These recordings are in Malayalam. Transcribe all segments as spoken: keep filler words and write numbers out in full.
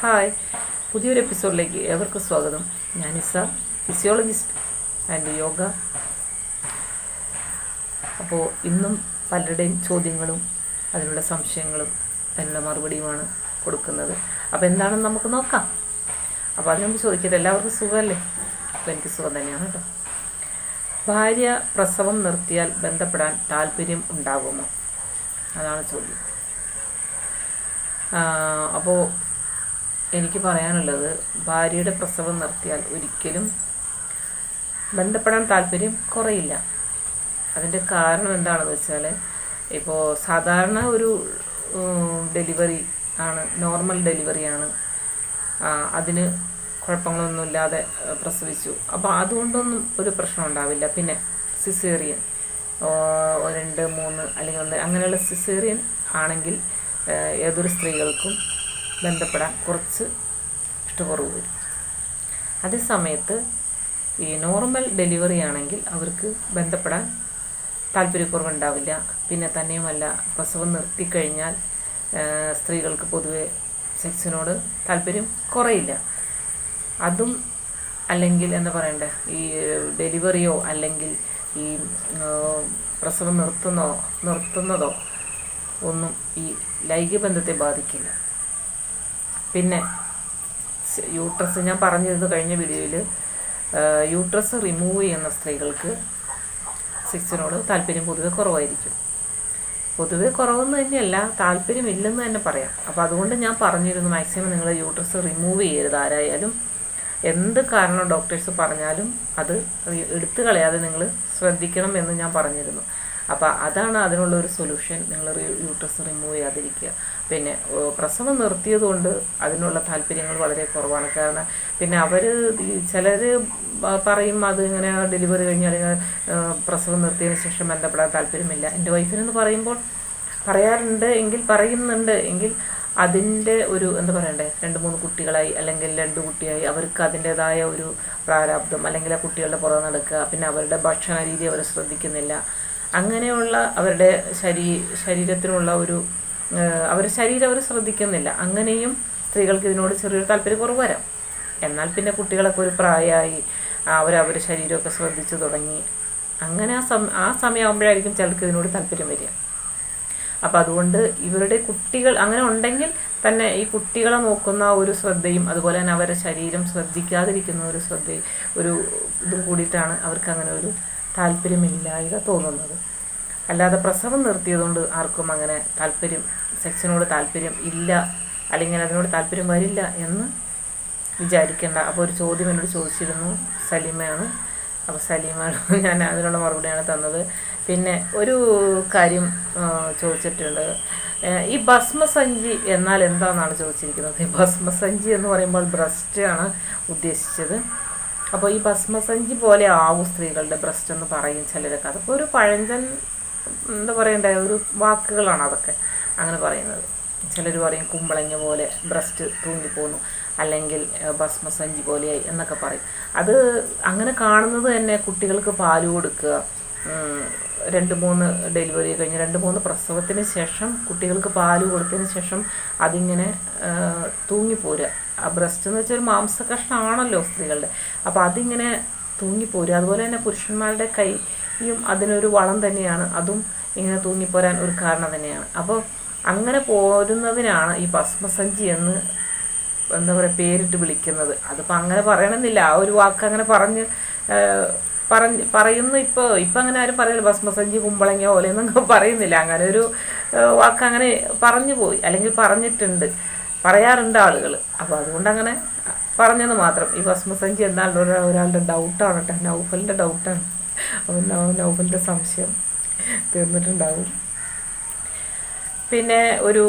ഹായ്, പുതിയൊരു എപ്പിസോഡിലേക്ക് ഏവർക്കും സ്വാഗതം. ഞാനിസ, ഫിസിയോളജിസ്റ്റ് ആൻഡ് യോഗ. അപ്പോൾ ഇന്നും പലരുടെയും ചോദ്യങ്ങളും അതിനുള്ള സംശയങ്ങളും അതിനുള്ള മറുപടിയുമാണ് കൊടുക്കുന്നത്. അപ്പോൾ എന്താണെന്ന് നമുക്ക് നോക്കാം. അപ്പോൾ അതിന് മുമ്പ് ചോദിക്കട്ടെ, എല്ലാവർക്കും സുഖമല്ലേ? അപ്പോൾ എനിക്ക് സുഖം തന്നെയാണ് കേട്ടോ. ഭാര്യ പ്രസവം നിർത്തിയാൽ ബന്ധപ്പെടാൻ താല്പര്യം ഉണ്ടാകുമോ? അതാണ് ചോദ്യം. അപ്പോൾ എനിക്ക് പറയാനുള്ളത്, ഭാര്യയുടെ പ്രസവം നിർത്തിയാൽ ഒരിക്കലും ബന്ധപ്പെടാൻ താല്പര്യം കുറയില്ല. അതിൻ്റെ കാരണം എന്താണെന്ന് വെച്ചാൽ, ഇപ്പോൾ സാധാരണ ഒരു ഡെലിവറി ആണ്, നോർമൽ ഡെലിവറിയാണ്, അതിന് കുഴപ്പങ്ങളൊന്നുമില്ലാതെ പ്രസവിച്ചു. അപ്പോൾ അതുകൊണ്ടൊന്നും ഒരു പ്രശ്നം ഉണ്ടാവില്ല. പിന്നെ സിസേറിയൻ രണ്ട് മൂന്ന് അല്ലെങ്കിൽ ഒന്ന് അങ്ങനെയുള്ള സിസേറിയൻ ആണെങ്കിൽ ഏതൊരു സ്ത്രീകൾക്കും ബന്ധപ്പെടാൻ കുറച്ച് ഇഷ്ടക്കുറവ് വരും. അതേ സമയത്ത് ഈ നോർമൽ ഡെലിവറി ആണെങ്കിൽ അവർക്ക് ബന്ധപ്പെടാൻ താല്പര്യക്കുറവുണ്ടാവില്ല. പിന്നെ തന്നെയുമല്ല, പ്രസവം നിർത്തിക്കഴിഞ്ഞാൽ സ്ത്രീകൾക്ക് പൊതുവെ സെക്സിനോട് താല്പര്യം കുറയില്ല. അതും അല്ലെങ്കിൽ എന്താ പറയണ്ടേ, ഈ ഡെലിവറിയോ അല്ലെങ്കിൽ ഈ പ്രസവം നിർത്തുന്നോ നിർത്തുന്നതോ ഒന്നും ഈ ലൈംഗിക ബന്ധത്തെ ബാധിക്കില്ല. പിന്നെ യൂട്രസ്, ഞാൻ പറഞ്ഞിരുന്നു കഴിഞ്ഞ വീഡിയോയിൽ, യൂട്രസ് റിമൂവ് ചെയ്യുന്ന സ്ത്രീകൾക്ക് സെക്സിനോട് താല്പര്യം പൊതുവെ കുറവായിരിക്കും. പൊതുവെ കുറവെന്ന് തന്നെയല്ല, താല്പര്യമില്ലെന്ന് തന്നെ പറയാം. അപ്പോൾ അതുകൊണ്ട് ഞാൻ പറഞ്ഞിരുന്നു, മാക്സിമം നിങ്ങൾ യൂട്രസ് റിമൂവ് ചെയ്യരുത്. ആരായാലും എന്ത് കാരണം ഡോക്ടേഴ്സ് പറഞ്ഞാലും അത് എടുത്തു കളയാതെ നിങ്ങൾ ശ്രദ്ധിക്കണം എന്ന് ഞാൻ പറഞ്ഞിരുന്നു. അപ്പോൾ അതാണ് അതിനുള്ളൊരു സൊല്യൂഷൻ, നിങ്ങൾ യൂട്രസ് റിമൂവ് ചെയ്യാതിരിക്കുക. പിന്നെ പ്രസവം നിർത്തിയതുകൊണ്ട് അതിനുള്ള താല്പര്യങ്ങൾ വളരെ കുറവാണ്. കാരണം പിന്നെ അവർ ചിലർ പറയും, അത് ഇങ്ങനെ ഡെലിവറി കഴിഞ്ഞാൽ പ്രസവം നിർത്തിയതിന് ശേഷം ബന്ധപ്പെടാൻ താല്പര്യമില്ല. എൻ്റെ വൈഫിനെന്ന് പറയുമ്പോൾ പറയാറുണ്ട് എങ്കിൽ പറയുന്നുണ്ട് എങ്കിൽ അതിൻ്റെ ഒരു എന്താ പറയണ്ടേ, രണ്ട് മൂന്ന് കുട്ടികളായി അല്ലെങ്കിൽ രണ്ട് കുട്ടിയായി അവർക്ക് അതിൻ്റേതായ ഒരു പ്രാരാബ്ദം, അല്ലെങ്കിൽ ആ കുട്ടികളുടെ പുറകെ നടക്കുക, പിന്നെ അവരുടെ ഭക്ഷണ രീതി അവർ ശ്രദ്ധിക്കുന്നില്ല, അങ്ങനെയുള്ള അവരുടെ ശരീ ശരീരത്തിനുള്ള ഒരു അവരുടെ ശരീരം അവർ ശ്രദ്ധിക്കുന്നില്ല. അങ്ങനെയും സ്ത്രീകൾക്ക് ഇതിനോട് ചെറിയൊരു താല്പര്യക്കുറവ് വരാം. എന്നാൽ പിന്നെ കുട്ടികളൊക്കെ ഒരു പ്രായമായി അവരവരുടെ ശരീരമൊക്കെ ശ്രദ്ധിച്ചു തുടങ്ങി, അങ്ങനെ ആ സമ ആ സമയമാകുമ്പോഴായിരിക്കും ചിലർക്ക് ഇതിനോട് താല്പര്യം വരിക. അപ്പം അതുകൊണ്ട് ഇവരുടെ കുട്ടികൾ അങ്ങനെ ഉണ്ടെങ്കിൽ തന്നെ ഈ കുട്ടികളെ നോക്കുന്ന ഒരു ശ്രദ്ധയും അതുപോലെ തന്നെ അവരുടെ ശരീരം ശ്രദ്ധിക്കാതിരിക്കുന്ന ഒരു ശ്രദ്ധയും ഒരു ഇതും കൂടിയിട്ടാണ് അവർക്ക് അങ്ങനെ ഒരു താല്പര്യമില്ലായ്ക തോന്നുന്നത്. അല്ലാതെ പ്രസവം നിർത്തിയതുകൊണ്ട് ആർക്കും അങ്ങനെ താല്പര്യം, സെക്സിനോട് താല്പര്യം ഇല്ല അല്ലെങ്കിൽ അതിനോട് താല്പര്യം വരില്ല എന്ന് വിചാരിക്കേണ്ട. അപ്പോൾ ഒരു ചോദ്യം എന്നോട് ചോദിച്ചിരുന്നു, സലീമയാണ്. അപ്പോൾ സലീമാണ് ഞാൻ അതിനുള്ള മറുപടിയാണ് തന്നത്. പിന്നെ ഒരു കാര്യം ചോദിച്ചിട്ടുണ്ട്, ഈ ഭസ്മസഞ്ചി എന്നാൽ എന്താണെന്നാണ് ചോദിച്ചിരിക്കുന്നത്. ഈ ഭസ്മസഞ്ചി എന്ന് പറയുമ്പോൾ ബ്രസ്റ്റ് ആണ് ഉദ്ദേശിച്ചത്. അപ്പോൾ ഈ ഭസ്മസഞ്ചി പോലെ ആവും സ്ത്രീകളുടെ ബ്രസ്റ്റ് എന്ന് പറയും ചിലരൊക്കെ. അതൊക്കെ ഒരു പഴഞ്ചൻ എന്താ പറയണ്ടേ ഒരു വാക്കുകളാണ് അതൊക്കെ അങ്ങനെ പറയുന്നത്. ചിലർ പറയും കുമ്പളങ്ങ പോലെ ബ്രസ്റ്റ് തൂങ്ങിപ്പോന്നു, അല്ലെങ്കിൽ ഭസ്മസഞ്ചി പോലെയായി എന്നൊക്കെ പറയും. അത് അങ്ങനെ കാണുന്നത് തന്നെ കുട്ടികൾക്ക് പാല് കൊടുക്കുക, രണ്ട് മൂന്ന് ഡെലിവറി കഴിഞ്ഞ് രണ്ട് മൂന്ന് പ്രസവത്തിന് ശേഷം കുട്ടികൾക്ക് പാല് കൊടുത്തതിന് ശേഷം അതിങ്ങനെ തൂങ്ങിപ്പോരുക. ആ ബ്രസ്റ്റ് എന്ന് വെച്ചാൽ ഒരു മാംസ കഷ്ണമാണല്ലോ സ്ത്രീകളുടെ. അപ്പോൾ അതിങ്ങനെ തൂങ്ങിപ്പോരുക. അതുപോലെ തന്നെ പുരുഷന്മാരുടെ കൈയും അതിനൊരു വളം തന്നെയാണ്, അതും ഇങ്ങനെ തൂങ്ങിപ്പോരാൻ ഒരു കാരണം തന്നെയാണ്. അപ്പോൾ അങ്ങനെ പോരുന്നതിനാണ് ഈ ഭസ്മസഞ്ചി എന്ന് എന്താ പറയുക പേരിട്ട് വിളിക്കുന്നത്. അതിപ്പോൾ അങ്ങനെ പറയണമെന്നില്ല, ആ ഒരു വാക്ക് അങ്ങനെ പറഞ്ഞ് പറഞ്ഞ് പറയുന്നു. ഇപ്പോൾ ഇപ്പം അങ്ങനെ ആരും പറയില്ല, ഭസ്മസഞ്ചി കുമ്പളങ്ങ പോലെ എന്നൊക്കെ പറയുന്നില്ല. അങ്ങനെ ഒരു വാക്ക് അങ്ങനെ പറഞ്ഞു പോയി, അല്ലെങ്കിൽ പറഞ്ഞിട്ടുണ്ട്, പറയാറുണ്ട് ആളുകൾ. അപ്പോൾ അതുകൊണ്ട് അങ്ങനെ പറഞ്ഞത് മാത്രം. ഈ ഭസ്മസഞ്ചി എന്നാൽ ഒരാളുടെ ഡൗട്ടാണ് കേട്ടോ, നൗഫലിൻ്റെ ഡൗട്ടാണ്. അപ്പോൾ നൗഫലിൻ്റെ സംശയം തീർന്നിട്ടുണ്ടാവും. പിന്നെ ഒരു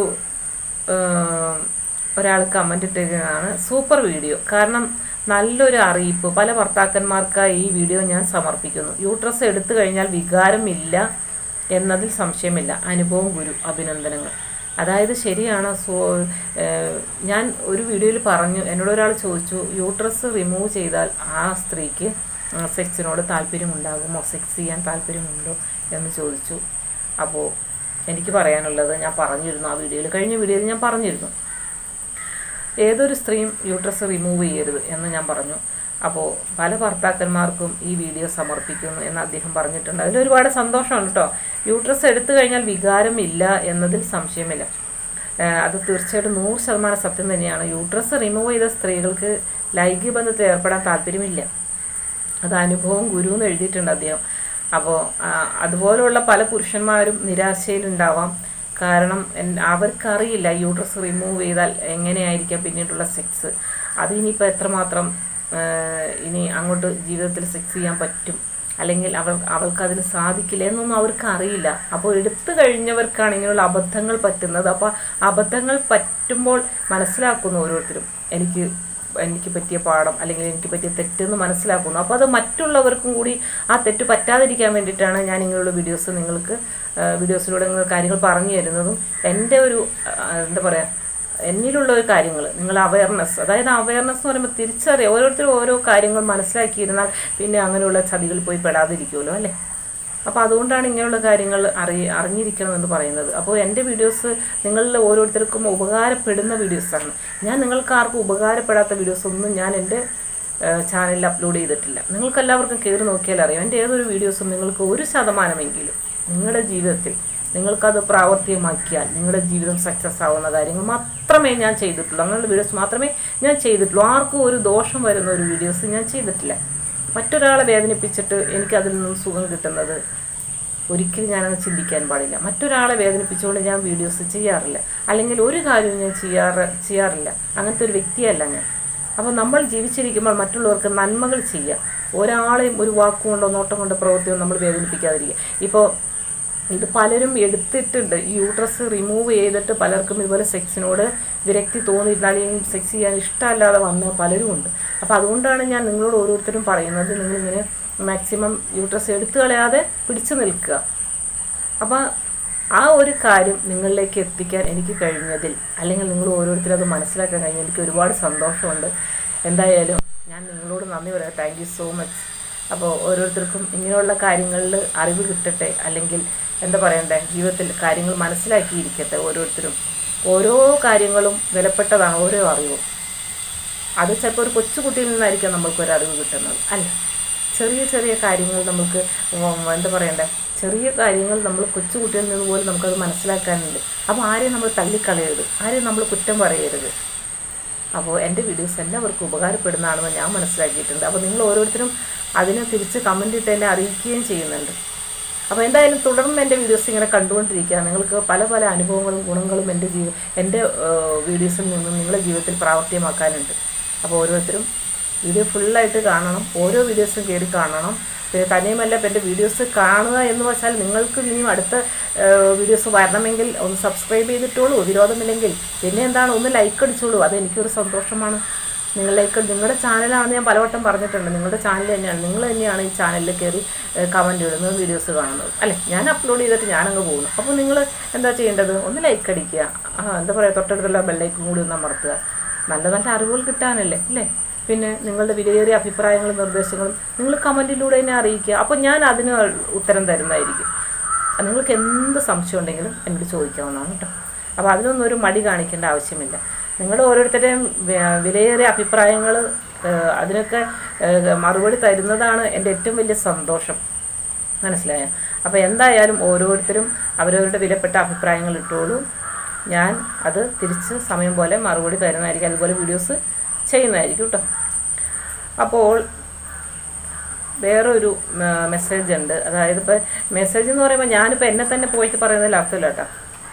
ഒരാൾ കമൻ്റ് ഇട്ടിരിക്കുന്നതാണ്, സൂപ്പർ വീഡിയോ, കാരണം നല്ലൊരു അറിയിപ്പ് പല ഭർത്താക്കന്മാർക്കായി ഈ വീഡിയോ ഞാൻ സമർപ്പിക്കുന്നു. യൂട്രസ് എടുത്തു കഴിഞ്ഞാൽ വികാരമില്ല എന്നതിൽ സംശയമില്ല. അനുഭവം ഗുരു, അഭിനന്ദനങ്ങൾ. അതായത് ശരിയാണ്. സോ ഞാൻ ഒരു വീഡിയോയിൽ പറഞ്ഞു, എന്നോട് ഒരാൾ ചോദിച്ചു, യൂട്രസ് റിമൂവ് ചെയ്താൽ ആ സ്ത്രീക്ക് സെക്സിനോട് താല്പര്യമുണ്ടാകുമോ, സെക്സ് ചെയ്യാൻ താല്പര്യമുണ്ടോ എന്ന് ചോദിച്ചു. അപ്പോൾ എനിക്ക് പറയാനുള്ളത് ഞാൻ പറഞ്ഞിരുന്നു ആ വീഡിയോയിൽ, കഴിഞ്ഞ വീഡിയോയിൽ ഞാൻ പറഞ്ഞിരുന്നു, ഏതൊരു സ്ത്രീയും യൂട്രസ് റിമൂവ് ചെയ്യരുത് എന്ന് ഞാൻ പറഞ്ഞു. അപ്പോൾ പല ഭർത്താക്കന്മാർക്കും ഈ വീഡിയോ സമർപ്പിക്കുന്നു എന്ന് അദ്ദേഹം പറഞ്ഞിട്ടുണ്ട്. അതിലൊരുപാട് സന്തോഷമുണ്ട് കേട്ടോ. യൂട്രസ് എടുത്തു കഴിഞ്ഞാൽ വികാരമില്ല എന്നതിൽ സംശയമില്ല. അത് തീർച്ചയായിട്ടും നൂറ് ശതമാനം സത്യം തന്നെയാണ്. യൂട്രസ് റിമൂവ് ചെയ്ത സ്ത്രീകൾക്ക് ലൈംഗിക ബന്ധത്തിൽ ഏർപ്പെടാൻ താല്പര്യമില്ല. അത് അനുഭവം ഗുരു എന്ന് എഴുതിയിട്ടുണ്ട് അദ്ദേഹം. അപ്പോൾ അതുപോലുള്ള പല പുരുഷന്മാരും നിരാശയിലുണ്ടാവാം. കാരണം അവർക്കറിയില്ല യൂട്രസ് റിമൂവ് ചെയ്താൽ എങ്ങനെയായിരിക്കാം പിന്നീടുള്ള സെക്സ്, അതിനിപ്പോൾ എത്രമാത്രം ഇനി അങ്ങോട്ട് ജീവിതത്തിൽ സെക്സ് ചെയ്യാൻ പറ്റും, അല്ലെങ്കിൽ അവൾ അവൾക്കതിന് സാധിക്കില്ല എന്നൊന്നും അവർക്ക് അറിയില്ല. അപ്പോൾ എടുത്തു കഴിഞ്ഞവർക്കാണ് ഇങ്ങനെയുള്ള അബദ്ധങ്ങൾ പറ്റുന്നത്. അപ്പോൾ അബദ്ധങ്ങൾ പറ്റുമ്പോൾ മനസ്സിലാക്കുന്നു ഓരോരുത്തരും, എനിക്ക് എനിക്ക് പറ്റിയ പാഠം അല്ലെങ്കിൽ എനിക്ക് പറ്റിയ തെറ്റെന്ന് മനസ്സിലാക്കുന്നു. അപ്പോൾ അത് മറ്റുള്ളവർക്കും കൂടി ആ തെറ്റ് പറ്റാതിരിക്കാൻ വേണ്ടിയിട്ടാണ് ഞാൻ ഇങ്ങനെയുള്ള വീഡിയോസ് നിങ്ങൾക്ക് വീഡിയോസിലൂടെ നിങ്ങൾ കാര്യങ്ങൾ പറഞ്ഞു തരുന്നതും എൻ്റെ ഒരു എന്താ പറയുക എന്നിലുള്ള ഒരു കാര്യങ്ങൾ നിങ്ങൾ അവയർനെസ്, അതായത് അവയർനെസ് എന്ന് പറയുമ്പോൾ തിരിച്ചറിയാം. ഓരോരുത്തരും ഓരോ കാര്യങ്ങൾ മനസ്സിലാക്കിയിരുന്നാൽ പിന്നെ അങ്ങനെയുള്ള ചതികളിൽ പോയി പെടാതിരിക്കുമല്ലോ അല്ലേ. അപ്പോൾ അതുകൊണ്ടാണ് ഇങ്ങനെയുള്ള കാര്യങ്ങൾ അറി അറിഞ്ഞിരിക്കണമെന്ന് പറയുന്നത്. അപ്പോൾ എൻ്റെ വീഡിയോസ് നിങ്ങളിൽ ഓരോരുത്തർക്കും ഉപകാരപ്പെടുന്ന വീഡിയോസാണ്. ഞാൻ നിങ്ങൾക്ക് ആർക്കും ഉപകാരപ്പെടാത്ത വീഡിയോസൊന്നും ഞാൻ എൻ്റെ ചാനലിൽ അപ്ലോഡ് ചെയ്തിട്ടില്ല. നിങ്ങൾക്കെല്ലാവർക്കും കയറി നോക്കിയാൽ അറിയാം. എൻ്റെ ഏതൊരു വീഡിയോസും നിങ്ങൾക്ക് ഒരു ശതമാനമെങ്കിലും നിങ്ങളുടെ ജീവിതത്തിൽ നിങ്ങൾക്കത് പ്രാവർത്തികമാക്കിയാൽ നിങ്ങളുടെ ജീവിതം സക്സസ് ആവുന്ന കാര്യങ്ങൾ മാത്രമേ ഞാൻ ചെയ്തിട്ടുള്ളൂ. അങ്ങനെയുള്ള വീഡിയോസ് മാത്രമേ ഞാൻ ചെയ്തിട്ടുള്ളൂ. ആർക്കും ഒരു ദോഷം വരുന്ന ഒരു വീഡിയോസ് ഞാൻ ചെയ്തിട്ടില്ല. മറ്റൊരാളെ വേദനിപ്പിച്ചിട്ട് എനിക്കതിൽ നിന്നും സുഖം കിട്ടുന്നത് ഒരിക്കലും ഞാനത് ചിന്തിക്കാൻ പാടില്ല. മറ്റൊരാളെ വേദനിപ്പിച്ചുകൊണ്ട് ഞാൻ വീഡിയോസ് ചെയ്യാറില്ല, അല്ലെങ്കിൽ ഒരു കാര്യവും ഞാൻ ചെയ്യാറ് ചെയ്യാറില്ല അങ്ങനത്തെ ഒരു വ്യക്തിയല്ല ഞാൻ. അപ്പോൾ നമ്മൾ ജീവിച്ചിരിക്കുമ്പോൾ മറ്റുള്ളവർക്ക് നന്മകൾ ചെയ്യുക, ഒരാളെയും ഒരു വാക്കുകൊണ്ടോ നോട്ടം കൊണ്ടോ പ്രവൃത്തിയോ നമ്മൾ വേദനിപ്പിക്കാതിരിക്കുക. ഇപ്പോൾ ഇത് പലരും എടുത്തിട്ടുണ്ട്, ഈ യൂട്രസ് റിമൂവ് ചെയ്തിട്ട് പലർക്കും ഇതുപോലെ സെക്സിനോട് വിരക്തി തോന്നിയിട്ടില്ല, അല്ലെങ്കിൽ സെക്സ് ചെയ്യാൻ ഇഷ്ടമല്ലാതെ വന്ന പലരും ഉണ്ട്. അപ്പോൾ അതുകൊണ്ടാണ് ഞാൻ നിങ്ങളോട് ഓരോരുത്തരും പറയുന്നത്, നിങ്ങളിങ്ങനെ മാക്സിമം യൂട്രസ് എടുത്തു കളയാതെ പിടിച്ചു നിൽക്കുക. അപ്പോൾ ആ ഒരു കാര്യം നിങ്ങളിലേക്ക് എത്തിക്കാൻ എനിക്ക് കഴിഞ്ഞതിൽ, അല്ലെങ്കിൽ നിങ്ങൾ ഓരോരുത്തരും അത് മനസ്സിലാക്കാൻ കഴിഞ്ഞാൽ എനിക്ക് ഒരുപാട് സന്തോഷമുണ്ട്. എന്തായാലും ഞാൻ നിങ്ങളോട് നന്ദി പറയാം. Thank you so much. അപ്പോൾ ഓരോരുത്തർക്കും ഇങ്ങനെയുള്ള കാര്യങ്ങളിൽ അറിവ് കിട്ടട്ടെ, അല്ലെങ്കിൽ എന്താ പറയണ്ടേ, ജീവിതത്തിൽ കാര്യങ്ങൾ മനസ്സിലാക്കിയിരിക്കട്ടെ. ഓരോരുത്തരും ഓരോ കാര്യങ്ങളും വിലപ്പെട്ടതാണ്, ഓരോ അറിവും. അത് ചിലപ്പോൾ ഒരു കൊച്ചുകുട്ടിയിൽ നിന്നായിരിക്കാം നമ്മൾക്കൊരു അറിവ് കിട്ടുന്നത് അല്ല. ചെറിയ ചെറിയ കാര്യങ്ങൾ നമുക്ക് എന്താ പറയണ്ടേ, ചെറിയ കാര്യങ്ങൾ നമ്മൾ കൊച്ചുകുട്ടിയിൽ നിന്ന് പോലും നമുക്കത് മനസ്സിലാക്കാനുണ്ട്. അപ്പോൾ ആരെയും നമ്മൾ തള്ളിക്കളയരുത്, ആരെയും നമ്മൾ കുറ്റം പറയരുത്. അപ്പോൾ എൻ്റെ വീഡിയോസ് എല്ലാവർക്കും ഉപകാരപ്പെടുന്നതാണെന്ന് ഞാൻ മനസ്സിലാക്കിയിട്ടുണ്ട്. അപ്പോൾ നിങ്ങൾ ഓരോരുത്തരും അതിനെ തിരിച്ച് കമൻ്റ് ഇട്ട് എന്നെ അറിയിക്കുകയും ചെയ്യുന്നുണ്ട്. അപ്പോൾ എന്തായാലും തുടർന്ന് എൻ്റെ വീഡിയോസ് ഇങ്ങനെ കണ്ടുകൊണ്ടിരിക്കുക. നിങ്ങൾക്ക് പല പല അനുഭവങ്ങളും ഗുണങ്ങളും എൻ്റെ ജീവ എൻ്റെ വീഡിയോസിൽ നിന്നും നിങ്ങളുടെ ജീവിതത്തിൽ പ്രാവർത്തികമാക്കാനുണ്ട്. അപ്പോൾ ഓരോരുത്തരും വീഡിയോ ഫുള്ളായിട്ട് കാണണം, ഓരോ വീഡിയോസും കയറി കാണണം. പിന്നെ തന്നെയുമല്ല, ഇപ്പം എൻ്റെ വീഡിയോസ് കാണുക എന്ന് വെച്ചാൽ നിങ്ങൾക്ക് ഇനിയും അടുത്ത വീഡിയോസ് വരണമെങ്കിൽ ഒന്ന് സബ്സ്ക്രൈബ് ചെയ്തിട്ടോളൂ, വിരോധമില്ലെങ്കിൽ. പിന്നെ എന്താണ്, ഒന്ന് ലൈക്ക് അടിച്ചോളൂ, അതെനിക്കൊരു സന്തോഷമാണ്. നിങ്ങൾ ലൈക്ക്, നിങ്ങളുടെ ചാനലാണെന്ന് ഞാൻ പലവട്ടം പറഞ്ഞിട്ടുണ്ട്, നിങ്ങളുടെ ചാനൽ തന്നെയാണ്, നിങ്ങൾ തന്നെയാണ് ഈ ചാനലിൽ കയറി കമൻറ്റ് ഇടുന്നത്, വീഡിയോസ് കാണുന്നത് അല്ലേ. ഞാൻ അപ്ലോഡ് ചെയ്തിട്ട് ഞാനങ്ങ് പോകുന്നു. അപ്പോൾ നിങ്ങൾ എന്താ ചെയ്യേണ്ടത്, ഒന്ന് ലൈക്ക് അടിക്കുക, ആ എന്താ പറയുക, തൊട്ടടുത്തുള്ള ബെല്ലൈക്കും കൂടി ഒന്ന് അമർത്തുക. നല്ല നല്ല അറിവുകൾ കിട്ടാനല്ലേ അല്ലേ. പിന്നെ നിങ്ങളുടെ വിലയേറിയ അഭിപ്രായങ്ങളും നിർദ്ദേശങ്ങളും നിങ്ങൾ കമൻറ്റിലൂടെ തന്നെ അറിയിക്കുക. അപ്പോൾ ഞാൻ അതിന് ഉത്തരം തരുന്നതായിരിക്കും. നിങ്ങൾക്ക് എന്ത് സംശയം ഉണ്ടെങ്കിലും എന്നോട് ചോദിക്കാവുന്നതാണ് കേട്ടോ. അപ്പോൾ അതിനൊന്നും ഒരു മടി കാണിക്കേണ്ട ആവശ്യമില്ല. നിങ്ങളുടെ ഓരോരുത്തരുടെയും വിലയേറിയ അഭിപ്രായങ്ങൾ അതിനൊക്കെ മറുപടി തരുന്നതാണ് എൻ്റെ ഏറ്റവും വലിയ സന്തോഷം, മനസ്സിലായോ. അപ്പോൾ എന്തായാലും ഓരോരുത്തരും അവരവരുടെ വിലപ്പെട്ട അഭിപ്രായങ്ങൾ ഇട്ടോളൂ. ഞാൻ അത് തിരിച്ച് സമയം പോലെ മറുപടി തരുന്നതായിരിക്കും, അതുപോലെ വീഡിയോസ് ചെയ്യുന്നതായിരിക്കും കേട്ടോ. അപ്പോൾ വേറൊരു മെസ്സേജ് ഉണ്ട്. അതായത് ഇപ്പോൾ മെസ്സേജ് എന്ന് പറയുമ്പോൾ ഞാനിപ്പോൾ എന്നെ തന്നെ പോയിട്ട് പറയുന്നതിൽ അർത്ഥമില്ല കേട്ടോ.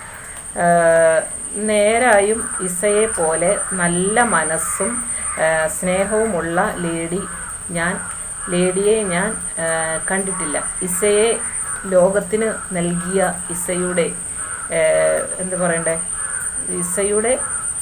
നേരായും ഇസയെ പോലെ നല്ല മനസ്സും സ്നേഹവുമുള്ള ലേഡി ഞാൻ ലേഡിയെ ഞാൻ കണ്ടിട്ടില്ല. ഇസയെ ലോകത്തിന് നൽകിയ ഇസയുടെ എന്താ പറയണ്ടേ, ഇസയുടെ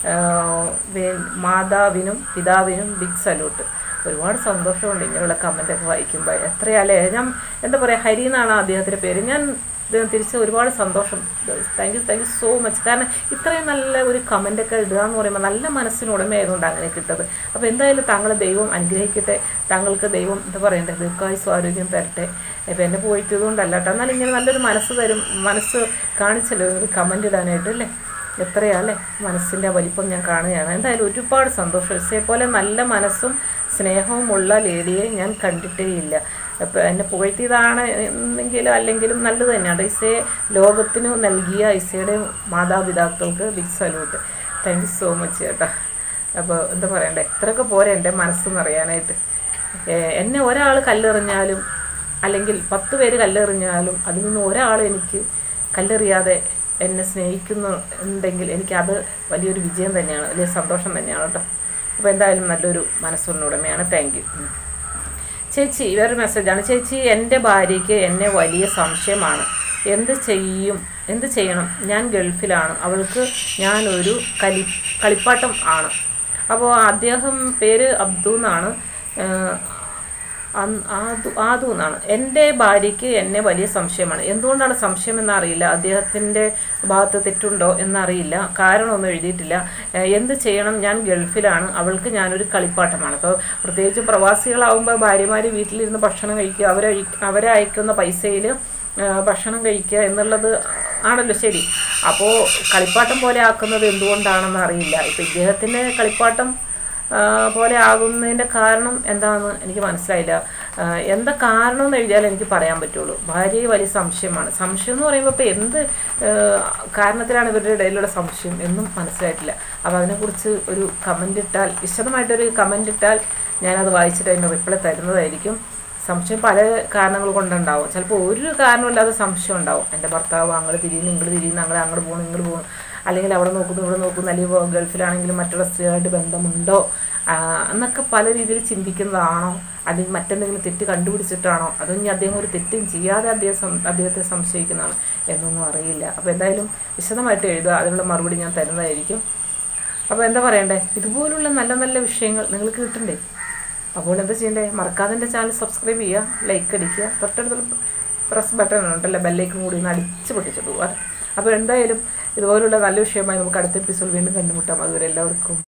മാതാവിനും പിതാവിനും ബിഗ് സല്യൂട്ട്. ഒരുപാട് സന്തോഷമുണ്ട് ഇങ്ങനെയുള്ള കമൻ്റൊക്കെ വായിക്കുമ്പോൾ. എത്രയാലേ, ഞാൻ എന്താ പറയുക, ഹരി എന്നാണ് അദ്ദേഹത്തിൻ്റെ പേര്. ഞാൻ തിരിച്ച് ഒരുപാട് സന്തോഷം. Thank you thank you so much. കാരണം ഇത്രയും നല്ല ഒരു കമൻ്റൊക്കെ ഇടുക എന്ന് പറയുമ്പോൾ നല്ല മനസ്സിനുടമയായതുകൊണ്ട് അങ്ങനെ കിട്ടത്. അപ്പോൾ എന്തായാലും താങ്കളെ ദൈവം അനുഗ്രഹിക്കട്ടെ, താങ്കൾക്ക് ദൈവം എന്താ പറയണ്ടേ, ദീർഘായുസ്സും ആരോഗ്യം തരട്ടെ. ഇപ്പോൾ എന്നെ പോയിട്ടതുകൊണ്ടല്ല കേട്ടോ, എന്നാൽ ഇങ്ങനെ നല്ലൊരു മനസ്സ് തരും, മനസ്സ് കാണിച്ചല്ലോ ഒരു കമൻ്റ് ഇടാനായിട്ട് അല്ലേ. എത്രയാ അല്ലേ മനസ്സിൻ്റെ വലിപ്പം ഞാൻ കാണുകയാണ്. എന്തായാലും ഒരുപാട് സന്തോഷം. ഇസയെ പോലെ നല്ല മനസ്സും സ്നേഹവുമുള്ള ലേഡിയെ ഞാൻ കണ്ടിട്ടേയില്ല. അപ്പോൾ എന്നെ പുകഴ്ത്തിയതാണ് എന്നെങ്കിലും അല്ലെങ്കിലും നല്ലത് തന്നെയാണ്. ഇസയെ ലോകത്തിന് നൽകിയ ഇസയുടെ മാതാപിതാക്കൾക്ക് big salute. Thank you so much ചേട്ടാ. അപ്പോൾ എന്താ പറയണ്ടേ, ഇത്രയൊക്കെ പോരെ എൻ്റെ മനസ്സെന്ന് അറിയാനായിട്ട്. എന്നെ ഒരാൾ കല്ലെറിഞ്ഞാലും അല്ലെങ്കിൽ പത്ത് പേര് കല്ലെറിഞ്ഞാലും അതിൽ നിന്ന് ഒരാൾ എനിക്ക് കല്ലെറിയാതെ എന്നെ സ്നേഹിക്കുന്നുണ്ടെങ്കിൽ എനിക്കത് വലിയൊരു വിജയം തന്നെയാണ്, വലിയ സന്തോഷം തന്നെയാണ് കേട്ടോ. അപ്പോൾ എന്തായാലും നല്ലൊരു മനസ്സുടമയാണ്. താങ്ക് യു ചേച്ചി. വേറൊരു മെസ്സേജാണ്. ചേച്ചി, എൻ്റെ ഭാര്യയ്ക്ക് എന്നെ വലിയ സംശയമാണ്. എന്ത് ചെയ്യും എന്ത് ചെയ്യണം? ഞാൻ ഗൾഫിലാണ്. അവൾക്ക് ഞാനൊരു കളി കളിപ്പാട്ടം ആണ്. അപ്പോൾ അദ്ദേഹം പേര് അബ്ദു എന്നാണ്, ആദു ആദു എന്നാണ്. എൻ്റെ ഭാര്യയ്ക്ക് എന്നെ വലിയ സംശയമാണ്. എന്തുകൊണ്ടാണ് സംശയം എന്നറിയില്ല. അദ്ദേഹത്തിൻ്റെ ഭാഗത്ത് തെറ്റുണ്ടോ എന്നറിയില്ല. കാരണമൊന്നും എഴുതിയിട്ടില്ല. എന്ത് ചെയ്യണം? ഞാൻ ഗൾഫിലാണ്. അവൾക്ക് ഞാനൊരു കളിപ്പാട്ടമാണ്. അപ്പോൾ പ്രത്യേകിച്ച് പ്രവാസികളാവുമ്പോൾ ഭാര്യമാർ വീട്ടിലിരുന്ന് ഭക്ഷണം കഴിക്കുക, അവരെ അവരെ അയക്കുന്ന പൈസയിൽ ഭക്ഷണം കഴിക്കുക എന്നുള്ളത് ആണല്ലോ ശരി. അപ്പോൾ കളിപ്പാട്ടം പോലെ ആക്കുന്നത് എന്തുകൊണ്ടാണെന്ന് അറിയില്ല. ഇപ്പം ഇദ്ദേഹത്തിൻ്റെ കളിപ്പാട്ടം പോലെ ആകുന്നതിൻ്റെ കാരണം എന്താണെന്ന് എനിക്ക് മനസ്സിലായില്ല. എന്താ കാരണം എന്ന് എഴുതിയാൽ എനിക്ക് പറയാൻ പറ്റുള്ളൂ. ഭാര്യയെ വലിയ സംശയമാണ്. സംശയം എന്ന് പറയുമ്പോൾ ഇപ്പോൾ എന്ത് കാരണത്തിലാണ് ഇവരുടെ ഇടയിലുള്ള സംശയം എന്നും മനസ്സിലായിട്ടില്ല. അപ്പോൾ അതിനെക്കുറിച്ച് ഒരു കമൻ്റ് ഇട്ടാൽ, വിശദമായിട്ടൊരു കമൻ്റ് ഇട്ടാൽ ഞാനത് വായിച്ചിട്ട് അതിന് റിപ്ലൈ തരുന്നതായിരിക്കും. സംശയം പല കാരണങ്ങൾ കൊണ്ടുണ്ടാവും. ചിലപ്പോൾ ഒരു കാരണമില്ലാതെ സംശയം ഉണ്ടാവും. എൻ്റെ ഭർത്താവ് അങ്ങോട്ട് തിരിയുന്നു, ഇങ്ങോട്ട് തിരിയുന്നു, അങ്ങനെ അങ്ങോട്ട് പോകുന്നു, ഇങ്ങോട്ട് പോകുന്നു, അല്ലെങ്കിൽ അവിടെ നോക്കുന്നു, ഇവിടെ നോക്കുന്നു, അല്ലെങ്കിൽ ഗൾഫിലാണെങ്കിലും മറ്റുള്ള സ്ത്രീകളായിട്ട് ബന്ധമുണ്ടോ എന്നൊക്കെ പല രീതിയിൽ ചിന്തിക്കുന്നതാണോ, അല്ലെങ്കിൽ മറ്റെന്തെങ്കിലും തെറ്റ് കണ്ടുപിടിച്ചിട്ടാണോ, അതോ ഇനി അദ്ദേഹം ഒരു തെറ്റും ചെയ്യാതെ അദ്ദേഹം അദ്ദേഹത്തെ സംശയിക്കുന്നതാണ് എന്നൊന്നും അറിയില്ല. അപ്പോൾ എന്തായാലും വിശദമായിട്ട് എഴുതുക, അതിനുള്ള മറുപടി ഞാൻ തരുന്നതായിരിക്കും. അപ്പോൾ എന്താ പറയണ്ടേ, ഇതുപോലുള്ള നല്ല നല്ല വിഷയങ്ങൾ നിങ്ങൾക്ക് കിട്ടണ്ടേ? അപ്പോൾ എന്താ ചെയ്യണ്ടേ? മറക്കാതെ എൻ്റെ ചാനൽ സബ്സ്ക്രൈബ് ചെയ്യുക, ലൈക്ക് അടിക്കുക, തൊട്ടടുത്തുള്ള പ്രസ് ബട്ടൺ ഉണ്ടല്ലോ, ബെല്ലൈക്കും കൂടി ഒന്ന് അടിച്ച് പൊട്ടിച്ചു പോകാം. അപ്പോൾ എന്തായാലും ഇതുപോലുള്ള നല്ല വിഷയമായി നമുക്ക് അടുത്ത എപ്പിസോഡ് വീണ്ടും കണ്ടുമുട്ടാം. അതുവരെ എല്ലാവർക്കും